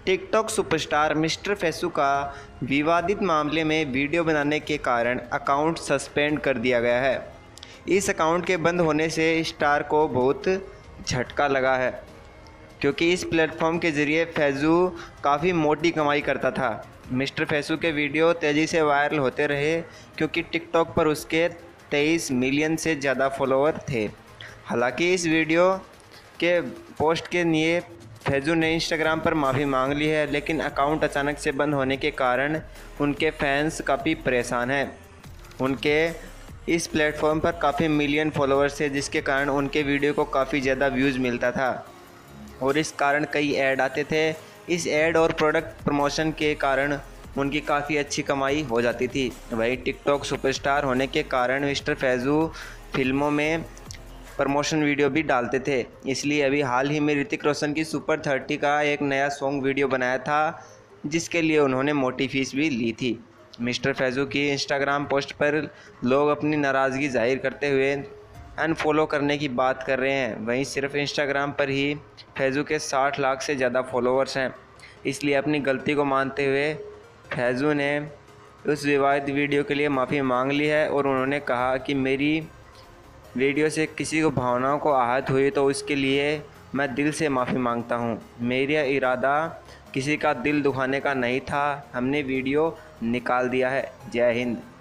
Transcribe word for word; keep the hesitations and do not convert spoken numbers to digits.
TikTok superstar mister Faizu का विवादित मामले में वीडियो बनाने के कारण अकाउंट सस्पेंड कर दिया गया है। इस अकाउंट के बंद होने से स्टार को बहुत झटका लगा है, क्योंकि इस प्लेटफॉर्म के ज़रिए फैजू काफ़ी मोटी कमाई करता था। मिस्टर फैजू के वीडियो तेज़ी से वायरल होते रहे, क्योंकि टिकटॉक पर उसके तेईस मिलियन से ज़्यादा फॉलोअर थे। हालांकि इस वीडियो के पोस्ट के लिए फैजू ने इंस्टाग्राम पर माफ़ी मांग ली है, लेकिन अकाउंट अचानक से बंद होने के कारण उनके फैंस काफ़ी परेशान हैं। उनके इस प्लेटफॉर्म पर काफ़ी मिलियन फॉलोअर्स थे, जिसके कारण उनके वीडियो को काफ़ी ज़्यादा व्यूज़ मिलता था और इस कारण कई ऐड आते थे। इस ऐड और प्रोडक्ट प्रमोशन के कारण उनकी काफ़ी अच्छी कमाई हो जाती थी। वहीं टिकटॉक सुपरस्टार होने के कारण मिस्टर फैजू फिल्मों में प्रमोशन वीडियो भी डालते थे, इसलिए अभी हाल ही में ऋतिक रोशन की सुपर थर्टी का एक नया सॉन्ग वीडियो बनाया था, जिसके लिए उन्होंने मोटी फीस भी ली थी। मिस्टर फैजू की इंस्टाग्राम पोस्ट पर लोग अपनी नाराज़गी जाहिर करते हुए अनफॉलो करने की बात कर रहे हैं। वहीं सिर्फ इंस्टाग्राम पर ही फैजू के साठ लाख से ज़्यादा फॉलोअर्स हैं, इसलिए अपनी गलती को मानते हुए फैजू ने उस विवादित वीडियो के लिए माफ़ी मांग ली है और उन्होंने कहा कि मेरी वीडियो से किसी को भावनाओं को आहत हुई तो उसके लिए मैं दिल से माफ़ी मांगता हूँ। मेरा इरादा किसी का दिल दुखाने का नहीं था। हमने वीडियो निकाल दिया है। जय हिंद।